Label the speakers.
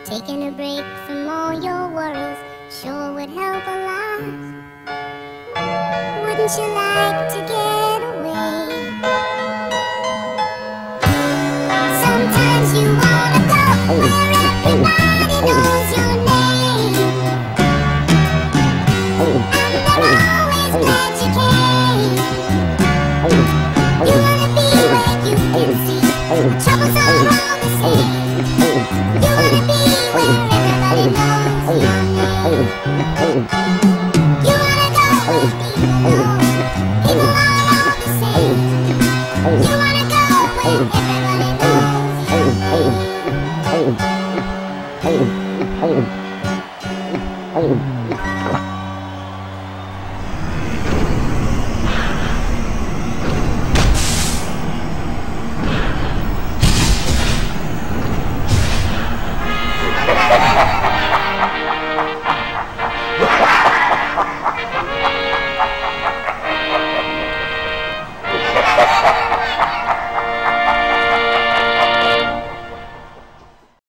Speaker 1: Taking a break from all your worries sure would help a lot. Wouldn't you like to get away? Sometimes you wanna go where everybody knows your name, and they're always glad you came. You wanna be where you can see troubles are all the same. You wanna be where everybody knows your name. You wanna go where people know people are all the same. You wanna go where everybody knows your name.